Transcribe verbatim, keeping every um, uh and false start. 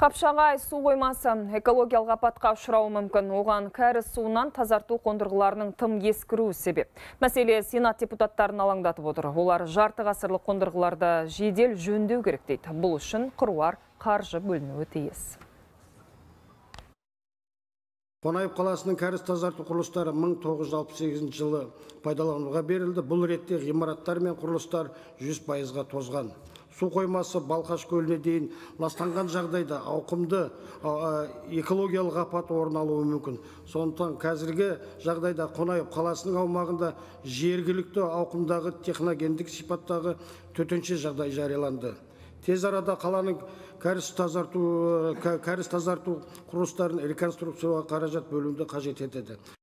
Қапшағай су қоймасы экологиялық апатқа ұшырауы мүмкін. Оған кәріз суынан тазарту қондырғыларының тым ескіруі себеп. Мәселе Сенат депутаттарын алаңдатып отыр. Олар жарты ғасырлық қондырғыларды жедел жөндеу керек дейді. Бұл үшін қыруар қаржы бөлінуі тиіс. Қонаев қаласының кәріз тазарту құрылыстары мың тоғыз жүз алпыс сегізінші жылы пайдалануға берілді. Бұл ретте ғимараттар мен құрылыстар жүз пайызға тозған. Су қоймасы Балқаш көліне дейін ластанған жағдайда ауқымды экологиялық апат орын алуы мүмкін. Сондықтан қазіргі жағдайда Қонаев қаласының аумағында жергілікті ауқымдағы техногендік сипаттағы төтенше жағдай жарияланды. Тез арада қаланың кәріз тазарту, кәріз тазарту құрылыстарын реконструкцияға қаражат бөлуді қажет етеді.